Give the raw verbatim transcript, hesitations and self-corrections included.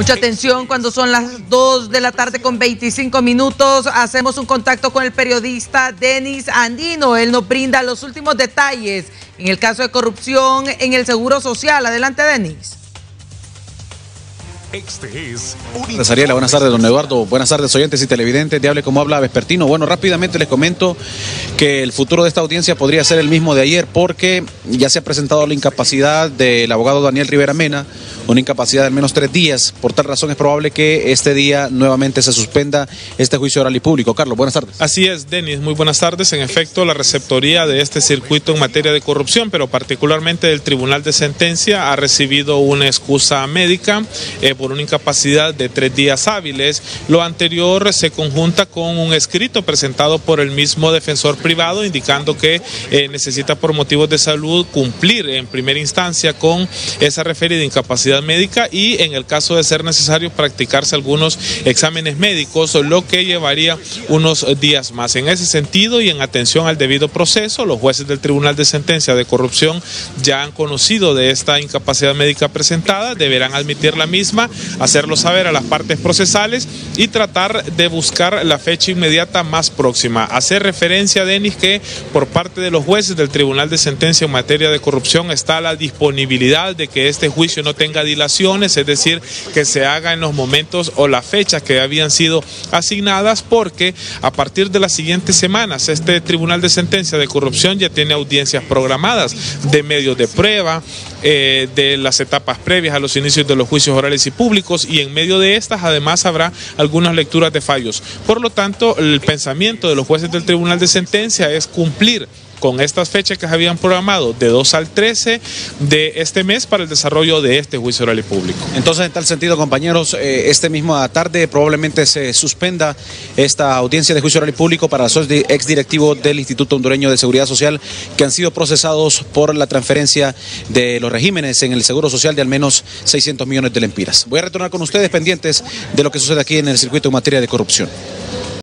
Mucha atención cuando son las dos de la tarde con veinticinco minutos. Hacemos un contacto con el periodista Denis Andino. Él nos brinda los últimos detalles en el caso de corrupción en el Seguro Social. Adelante, Denis. Este es Ariela, buenas tardes, don Eduardo. Buenas tardes, oyentes y televidentes de Hable Como Habla Vespertino. Bueno, rápidamente les comento que el futuro de esta audiencia podría ser el mismo de ayer, porque ya se ha presentado la incapacidad del abogado Daniel Rivera Mena, una incapacidad de al menos tres días. Por tal razón es probable que este día nuevamente se suspenda este juicio oral y público. Carlos, buenas tardes. Así es, Denis, muy buenas tardes. En efecto, la receptoría de este circuito en materia de corrupción, pero particularmente del Tribunal de Sentencia, ha recibido una excusa médica eh, por una incapacidad de tres días hábiles. Lo anterior se conjunta con un escrito presentado por el mismo defensor privado indicando que eh, necesita por motivos de salud cumplir en primera instancia con esa referida incapacidad médica y en el caso de ser necesario practicarse algunos exámenes médicos, lo que llevaría unos días más. En ese sentido y en atención al debido proceso, los jueces del Tribunal de Sentencia de Corrupción ya han conocido de esta incapacidad médica presentada, deberán admitir la misma, hacerlo saber a las partes procesales y tratar de buscar la fecha inmediata más próxima. Hacer referencia, Denis, que por parte de los jueces del Tribunal de Sentencia en materia de corrupción está la disponibilidad de que este juicio no tenga dilaciones, es decir, que se haga en los momentos o las fechas que habían sido asignadas, porque a partir de las siguientes semanas este Tribunal de Sentencia de Corrupción ya tiene audiencias programadas de medios de prueba, eh, de las etapas previas a los inicios de los juicios orales y públicos, y en medio de estas además habrá algunas lecturas de fallos. Por lo tanto, el pensamiento de los jueces del Tribunal de Sentencia es cumplir con estas fechas que se habían programado de dos al trece de este mes para el desarrollo de este juicio oral y público. Entonces, en tal sentido, compañeros, eh, este mismo tarde probablemente se suspenda esta audiencia de juicio oral y público para los exdirectivos del Instituto Hondureño de Seguridad Social que han sido procesados por la transferencia de los regímenes en el Seguro Social de al menos seiscientos millones de lempiras. Voy a retornar con ustedes pendientes de lo que sucede aquí en el circuito en materia de corrupción.